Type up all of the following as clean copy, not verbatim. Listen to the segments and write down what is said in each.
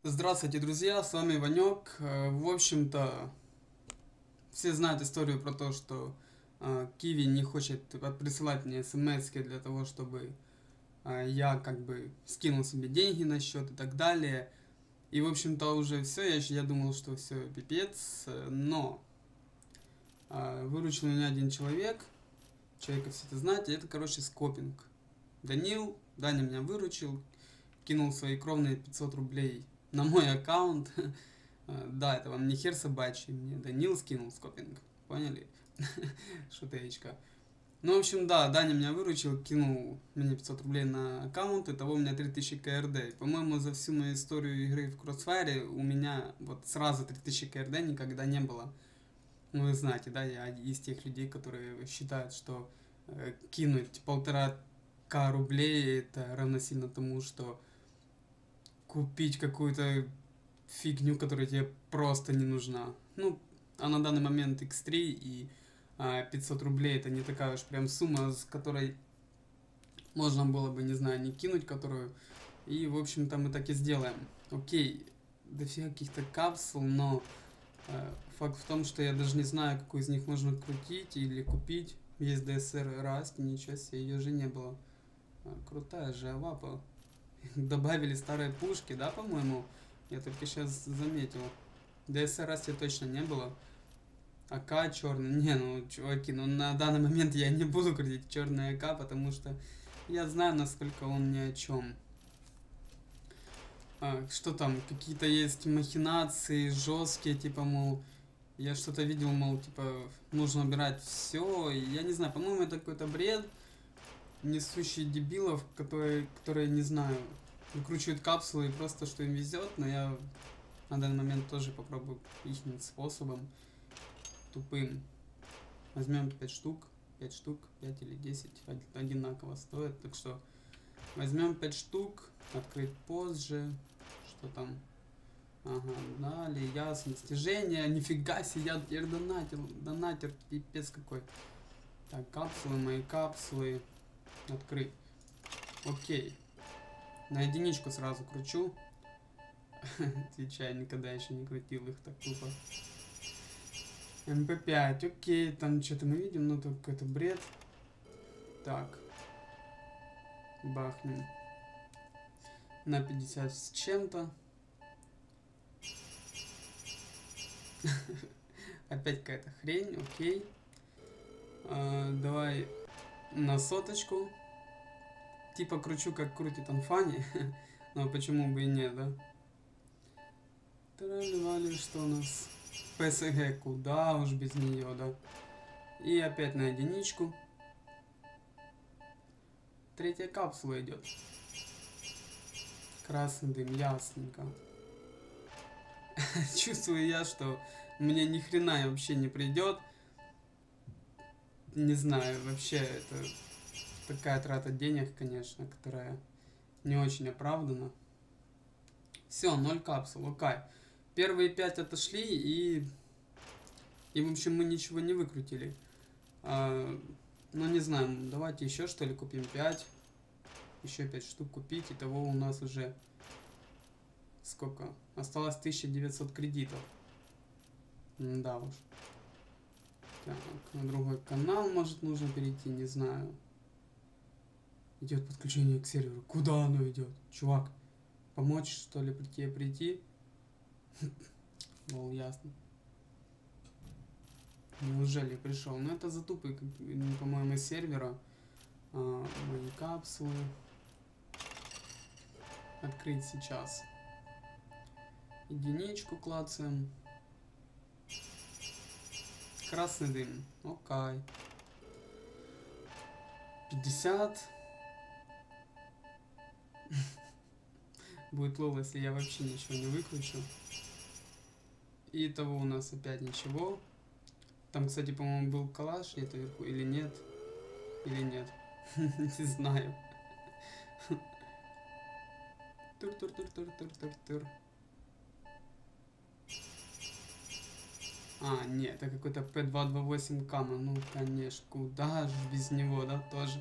Здравствуйте, друзья, с вами Ванек. В общем-то, все знают историю про то, что Киви не хочет присылать мне смс для того, чтобы я как бы скинул себе деньги на счет и так далее. И, в общем-то, уже все, я думал, что все, пипец, но выручил меня один человек, человека все это знаете, это, короче, скопинг. Даня меня выручил, кинул свои кровные 500 рублей на мой аккаунт. Да, это вам не хер собачий, мне Данил скинул скопинг, поняли? Шутеечка. Ну, в общем, да, Даня меня выручил, кинул мне 500 рублей на аккаунт, итого у меня 3000 КРД. По-моему, за всю мою историю игры в Crossfire у меня вот сразу 3000 КРД никогда не было. Ну, вы знаете, да, я из тех людей, которые считают, что кинуть 1,5 К рублей это равносильно тому, что купить какую-то фигню, которая тебе просто не нужна. Ну, а на данный момент X3 и 500 рублей это не такая уж прям сумма, с которой можно было бы, не знаю, не кинуть которую. И, в общем-то, мы так и сделаем. Окей, дофига каких-то капсул, но факт в том, что я даже не знаю, какую из них можно крутить или купить. Есть DSR Rust, ничего себе, ее же не было. Крутая же авапа. Добавили старые пушки, да, по-моему? Я только сейчас заметил. DSR Rust точно не было. АК черный. Не, ну, чуваки, ну на данный момент я не буду крутить черный АК, потому что я знаю, насколько он ни о чем. Что там, какие-то есть махинации жесткие, типа, мол, я что-то видел, мол, типа, нужно убирать все. Я не знаю, по-моему, это какой-то бред, несущий дебилов, которые не знаю, выкручивают капсулы и просто что им везет, но я на данный момент тоже попробую их способом тупым. Возьмем 5 штук, 5 штук, 5 или 10 одинаково стоят, так что возьмем 5 штук, открыть позже, что там, ага, далее, ясно, достижения, нифига себе, я теперь донатер, пипец какой. Так, капсулы, мои капсулы, открыть, окей, на единичку сразу кручу, отвечаю, никогда еще не крутил их так тупо. МП5, окей, там что-то мы видим, но только это бред. Так. Бахнем. На 50 с чем-то. Опять какая-то хрень, окей. Давай на соточку. Типа кручу, как крутит Анфани. Но почему бы и нет, да? Трали-вали, что у нас? ПСГ, куда уж без нее, да? И опять на единичку. Третья капсула идет. Красный дым, ясненько. Чувствую я, что мне ни хрена вообще не придет. Не знаю, вообще это такая трата денег, конечно, которая не очень оправдана. Все, 0 капсул, окей. Первые 5 отошли и в общем мы ничего не выкрутили. Ну не знаю, давайте еще что ли купим 5. Еще 5 штук купить, итого у нас уже сколько? Осталось 1900 кредитов. Да уж. Так, на другой канал, может, нужно перейти, не знаю. Идет подключение к серверу. Куда оно идет? Чувак, помочь, что ли, прийти? Мол, ясно. Неужели пришел? Ну, это затупы, по-моему, из сервера. Мои капсулы. Открыть сейчас. Единичку клацаем. Красный дым. Окей. 50. Будет лол, если я вообще ничего не выключу. И того у нас опять ничего. Там, кстати, по-моему, был калаш где-то вверху. Или нет? Или нет? Не знаю. Тур-тур-тур-тур-тур-тур-тур. Нет, это какой-то P228 Кама. Ну, конечно, куда же без него, да, тоже.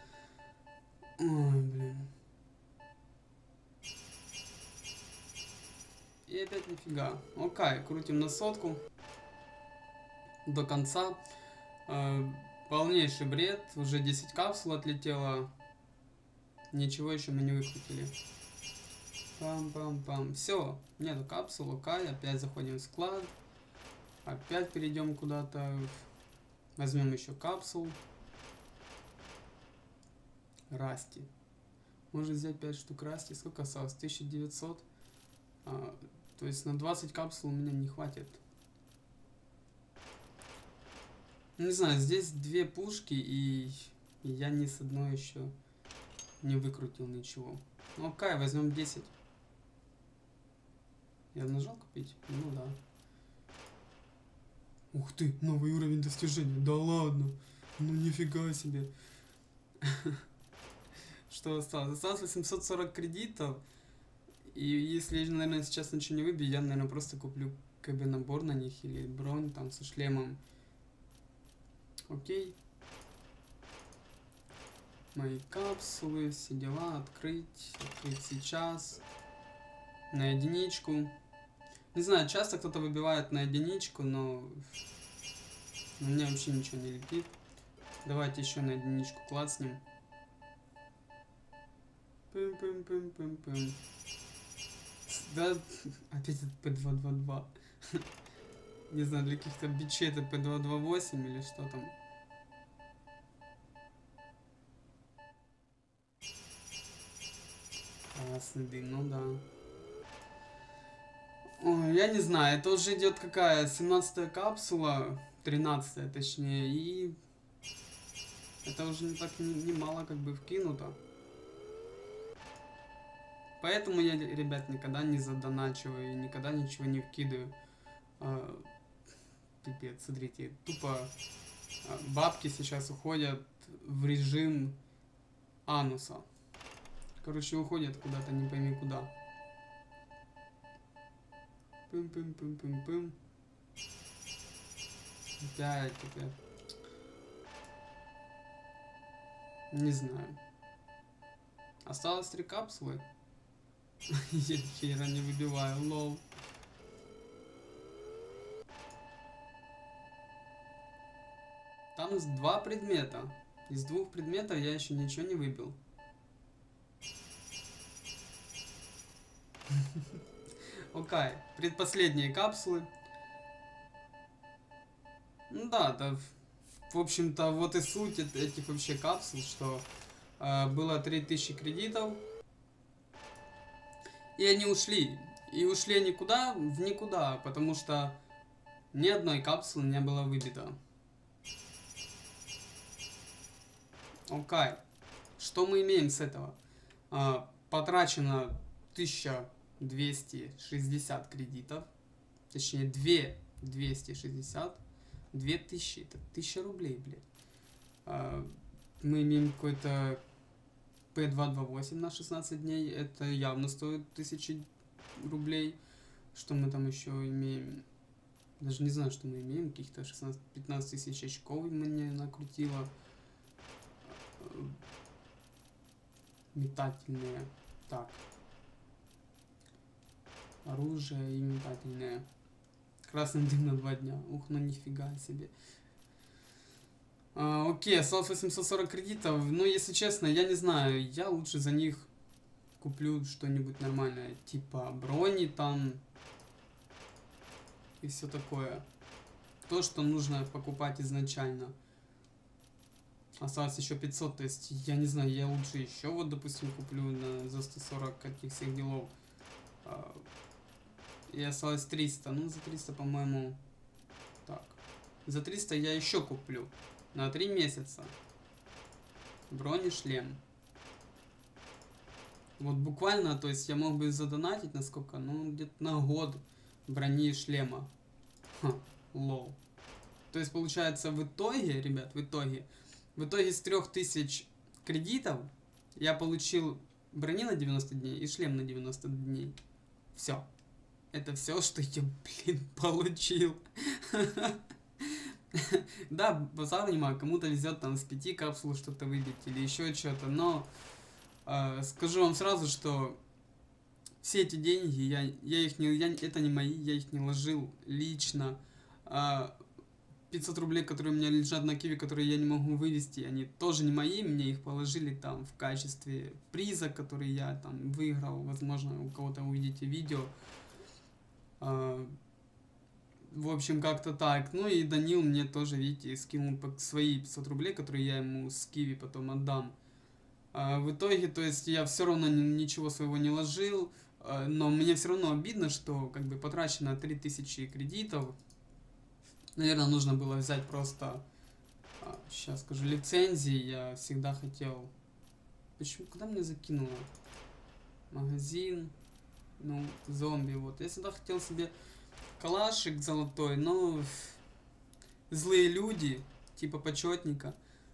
Ой, блин. И опять нифига. Окей, крутим на сотку. До конца. Полнейший бред. Уже 10 капсул отлетело. Ничего еще мы не выкрутили. Пам-пам-пам. Все, нету капсул, окей. Опять заходим в склад. Опять перейдем куда-то. Возьмем еще капсул. Расти. Можно взять 5 штук Расти. Сколько осталось? 1900. То есть на 20 капсул у меня не хватит. Не знаю, здесь 2 пушки, и я ни с одной еще не выкрутил ничего. Ну окей, возьмем 10. Я нажал купить? Ну да. Ух ты, новый уровень достижения. Да ладно. Ну нифига себе. Что осталось? Осталось 840 кредитов. И если я, наверное, сейчас ничего не выбью, я, наверное, просто куплю КБ набор на них или бронь там со шлемом. Окей. Мои капсулы, все дела, открыть сейчас. На единичку. Не знаю, часто кто-то выбивает на единичку, но у меня вообще ничего не летит. Давайте еще на единичку клацнем. Пым-пым-пым-пым-пым. Да, опять это P222. Не знаю, для каких-то бичей это P228 или что там. Красный дым, ну да. Ой, я не знаю, это уже идет какая, 17-я капсула, 13-я точнее, и это уже не так немало как бы вкинуто. Поэтому я, ребят, никогда не задоначиваю и никогда ничего не вкидываю. Пипец, смотрите, тупо бабки сейчас уходят в режим ануса. Короче, уходят куда-то, не пойми куда. Пым-пым-пым-пым-пым. Опять. Не знаю. Осталось 3 капсулы. Я хера не выбиваю, лол. Там 2 предмета. Из 2 предметов я еще ничего не выбил. Окей, предпоследние капсулы. Ну да, в общем-то, вот и суть этих вообще капсул, что было 3000 кредитов. И они ушли. И ушли они куда? В никуда, потому что ни одной капсулы не было выбито. Окей. Что мы имеем с этого? Потрачено 1260 кредитов. Точнее, 2260. 2000. Это 1000 рублей, блядь. Мы имеем какой-то P228 на 16 дней. Это явно стоит 1000 рублей. Что мы там еще имеем? Даже не знаю, что мы имеем. Каких-то 16-15 тысяч очков мне накрутило. Метательные. Так. Оружие и метательное. Красный дым на 2 дня. Ух, ну нифига себе. Окей, осталось 840 кредитов. Ну, если честно, я не знаю. Я лучше за них куплю что-нибудь нормальное. Типа брони там. И все такое. То, что нужно покупать изначально. Осталось еще 500, то есть, я не знаю, я лучше еще вот, допустим, куплю за 140 каких всех делов. И осталось 300. Ну, за 300, по-моему... Так. За 300 я еще куплю. На 3 месяца. Бронешлем. Вот буквально, то есть, я мог бы задонатить на сколько? Ну, где-то на год брони и шлема. Ха, лол. То есть, получается, в итоге, ребят, в итоге с 3000 кредитов я получил брони на 90 дней и шлем на 90 дней. Все. Это все, что я, блин, получил. Да, базар не могу, кому-то везет там с 5 капсул что-то выбить или еще что-то, но скажу вам сразу, что все эти деньги, это не мои, я их не ложил лично. 500 рублей, которые у меня лежат на Киви, которые я не могу вывести, они тоже не мои, мне их положили там в качестве приза, который я там выиграл, возможно, у кого-то увидите видео. В общем, как-то так. Ну и Данил мне тоже, видите, скинул свои 500 рублей, которые я ему с Киви потом отдам. В итоге, то есть я все равно ничего своего не ложил, но мне все равно обидно, что как бы потрачено 3000 кредитов. Наверное, нужно было взять просто, сейчас скажу, лицензии. Я всегда хотел... Почему? Куда мне закинуло? Магазин, ну, зомби, вот. Я всегда хотел себе калашик золотой, но злые люди, типа почетника,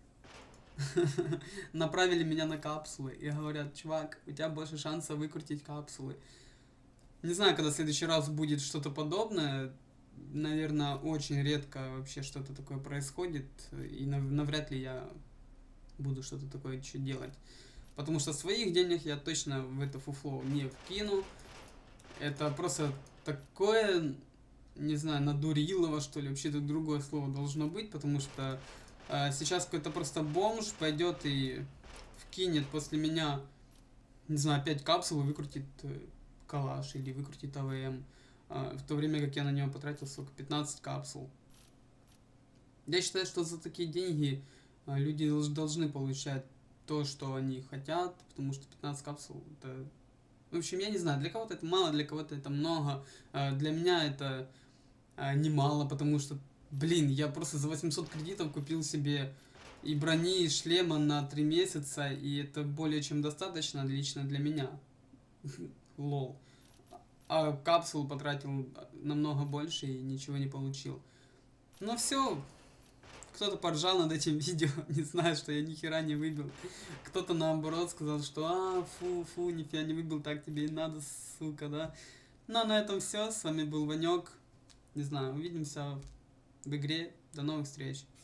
направили меня на капсулы и говорят: чувак, у тебя больше шансов выкрутить капсулы. Не знаю, когда в следующий раз будет что-то подобное. Наверное, очень редко вообще что-то такое происходит, и навряд ли я буду что-то такое еще делать. Потому что своих денег я точно в это фуфло не вкину. Это просто такое, не знаю, надурилово, что ли. Вообще-то другое слово должно быть, потому что сейчас какой-то просто бомж пойдет и вкинет после меня, не знаю, 5 капсул и выкрутит калаш или выкрутит АВМ. В то время как я на него потратил, сколько, 15 капсул. Я считаю, что за такие деньги люди должны получать то, что они хотят, потому что 15 капсул это... В общем, я не знаю, для кого-то это мало, для кого-то это много. Для меня это немало, потому что, блин, я просто за 800 кредитов купил себе и брони, и шлема на 3 месяца, и это более чем достаточно лично для меня. Лол. А капсул потратил намного больше и ничего не получил. Но все, кто-то поржал над этим видео, не знаю, что я ни хера не выбил. Кто-то наоборот сказал, что фу, нифига не выбил, так тебе и надо, сука, да. Ну а на этом все, с вами был Ванек. Не знаю, увидимся в игре, до новых встреч.